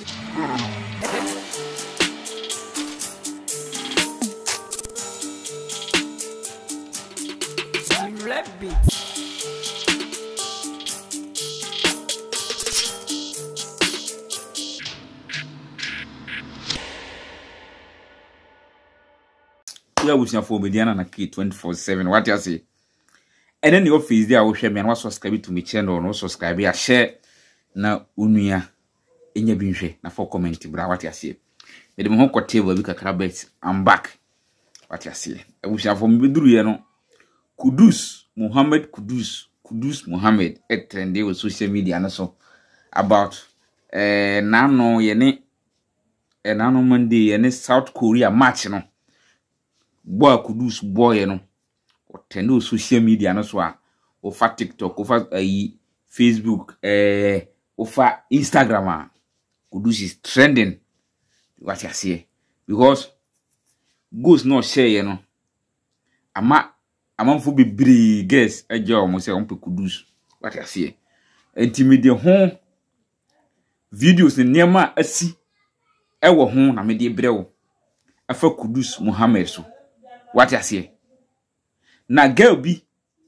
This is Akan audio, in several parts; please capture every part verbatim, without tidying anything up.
Yeah, we shall for Mediana na key twenty-four seven. What you say? And then the office there, I will share me and what subscribe to my channel, no subscribe, I share na unuya enye binhwe na for comment bra what you say. Me dem ho table bi kakra bet I'm back. What you say? I will share for me duru ye no. Kudus Muhammad Kudus Kudus Muhammad et trending with social media na so about eh nano ye ne eh nano Monday ye ne South Korea match no. Boy Kudus boy no o tendo social media no so a o fa TikTok o fa uh, Facebook eh o fa Instagram a Kudus is trending. What you say? Because goes no share you know ama ama fo bebre guess eja o mo se on pe Kudus. What you say? Intimidate ho videos ne niam asi e wo ho na me de brew afa Kudus Muhammad so. What you say? Na girl bi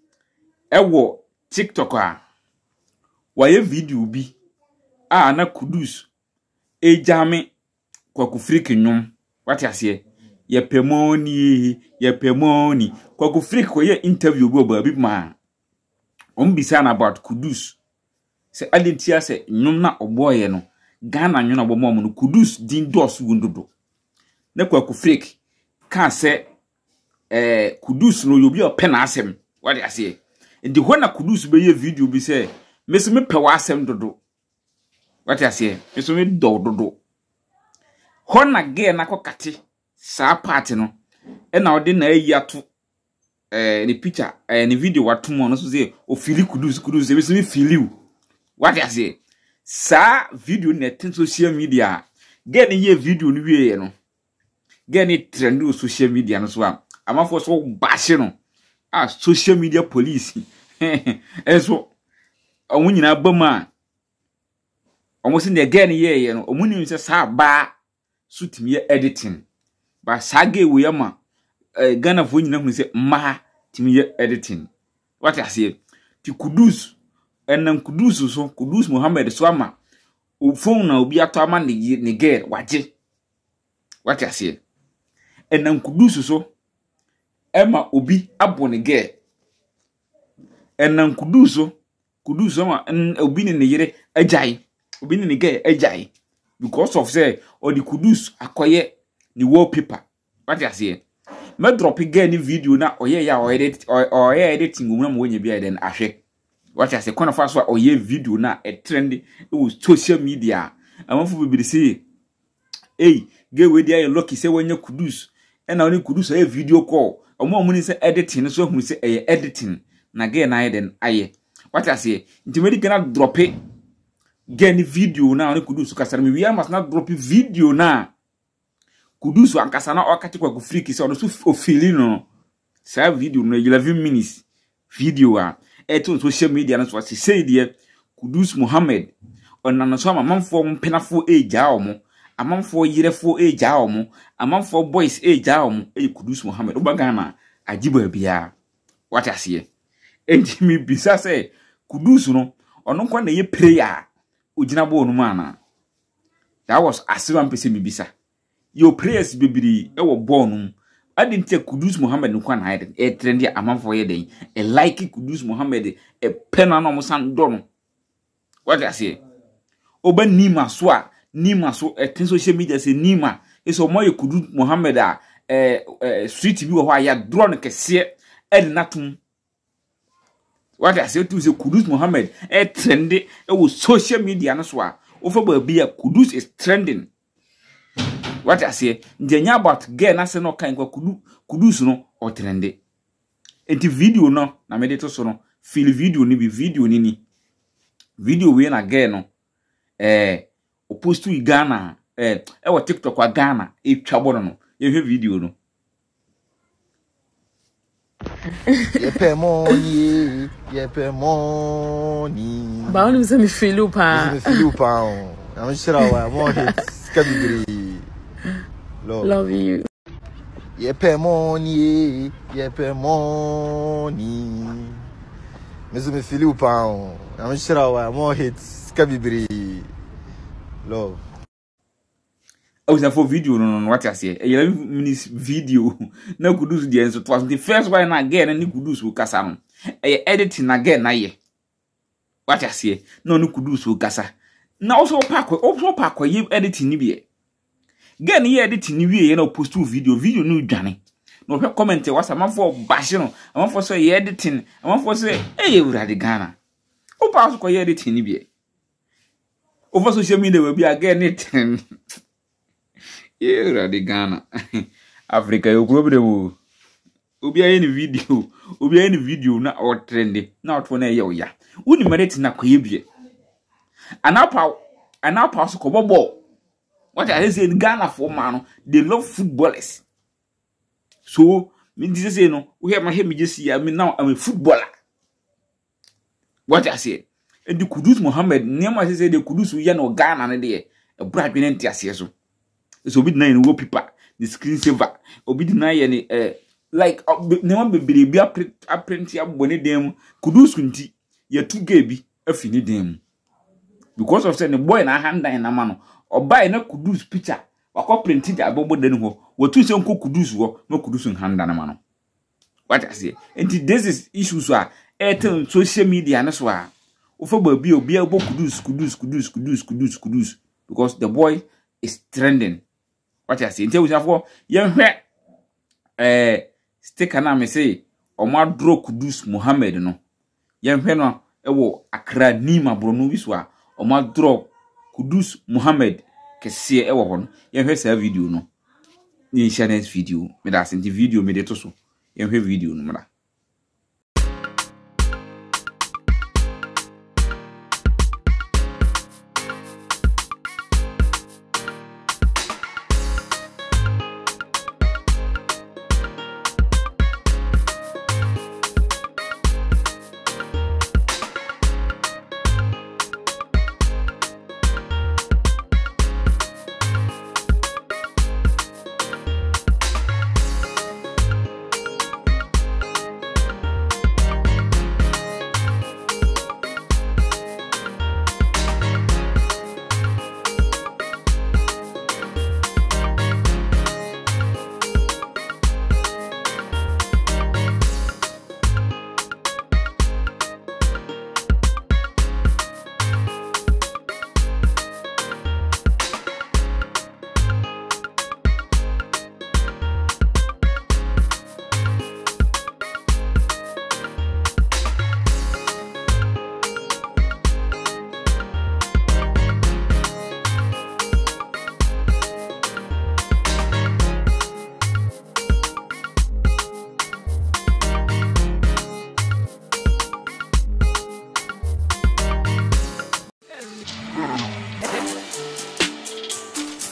ewo TikTok a waye video bi a na Kudus ejame kwaku freak nyum. What you say? Ye pemoni ye pemoni kwaku freak ko ye interview bi oba bi ma on bisa na about Kudus se adentia se nyum na oboye no Ghana nyum na obo mo no Kudus din dos wundodo na kwaku freak kan se eh Kudus no yobi o pen asem. What you say? Ndi ho na Kudus be ye video bi say me se me pe wa asem dodo. What you say? Me se me do dodo ho na ge na kokate sa part no e na odi na ayi ato eh ni picture eh ni video wato mo no so say o fili Kudus Kudus me se me fili. What you say? Sa video na ten social media ge ni ye video ni wie no ge ni trend o social media no so am ama for so bash no ah social media police eso omu nyina bama omu se ne again ye ye no omu ni se sa ba sutimi editing ba sage we ma Ghana fo nyina hu se ma timi editing. What I say? Ti Kudus enam Kudus so Kudus Muhammad so ama o phone na obi ato ama ne ne girl waje. What I say? Enam Kudus so Emma obi abone ge enam Kudus so Kudus ma obi ne yere ajai obi ne ge ajai because of say or the Kudus akoye the wallpaper. What you say? Me drop ge ni video na oye ya o edit or editing ngum mo nya bia den ahwe. What you say? Kona fa so oye video na e trend e wo social media amanfo bibiri say eh ge we dia lucky say wanya Kudus e na oni Kudus e video call omo omo ni say editing so hu say e editing na ge na den aye. What I say? Ntimedi gonna drop it ge ni video na oni Kudus kasara me we must not drop video na Kudus ankasa na okati kwa ku freak say ono so ofili no sa video no eleven minutes video a eto social media na so say dey Kudus Muhammad onana so amamfo mpenafo eja omo amamfo yirefo eja omo amamfo boys eja omo e Kudus Muhammad obagana ajiba bia. What I say? Enti mi bisa say Kudus no ono kwa na ye prayer ogina bo no mana. That was asiram pese mi bisa your prayers bibiri e wo bonum adintia Kudus Muhammad no kwa na ide e trend ya amamfo ye den e like Kudus Muhammad e pena no mo san do no. What I say? Oba nima so a nima so e tin social media say nima is o moye Kudus Muhammad a eh street bi wo ho ya drone kese e natum. What I say to say Kudus Muhammad e trend e wo social media no so a ofo ba bia Kudus is trending. What I say? Njenya about girl na se no kan kwa Kudu Kudus no o trende. Enti video no na me de to so no feel video ni bi video ni ni. Video we na girl no eh o post to Ghana eh e wo TikTok wa Ghana e twabo no ye hwe video no. Ye pe money ye pe money. Ba onu se mi feel pa. Me feel pa. I'm sure I'm more hits. Kabibri. Love. Love you. Ye pay money, ye pay money. Mister me feel you pound. I'm sure I'm more hits. Kabibri. Love. I was for video no no what I say. eleven minutes video. Na Kudus the answer. It was the first one again and Kudus will kasa no. E editing again na ye. What I say. No no Kudus will kasa. Na also pack also pack ye editing ni bi. Gen ye editing ni wi ye na post two video video no dwane. No pe comment e wasa man for bash no. Am for say ye editing. Am for say eh ye wura de Ghana. O pa so ko ye editing ni bi. Over social media we be again it. Yeah, radi Ghana. Africa, you problem. Obi any video, obi any video na or trendy. Na out one ya ya. Uni merete na kwebie. Anapa anapa so ko bobo. What I say in Ghana for man, they love footballers. So, me this say no, we have my hear me just see I mean now I'm a footballer. What I say. And the Kudus Muhammad, never say the Kudus we no Ghana na there. A bright benenti aseso. So obi deny no paper the screen saver obi deny any eh like never be be apprenti abone dem Kudus kunti ye two gay bi afini dem because of say the boy na hand dan na ma no obai na Kudus picture wakọ printed abobo den ho watu se nko Kudus wo na Kudus hand dan na ma no what I say and this is issues so a etel social media na so a ofo ba bi obi abo Kudus Kudus Kudus Kudus Kudus Kudus because the boy is trending. What I say, until we have for young eh stick na me say Omar Dro Kudus Muhammad no. Young no ewo Accra Nima Brono wiswa Omar Dro Kudus Muhammad kese ewo hon. Young say video no. Ni share next video. Me da send video me de to so. Young video no mara.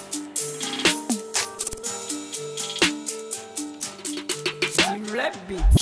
Beats.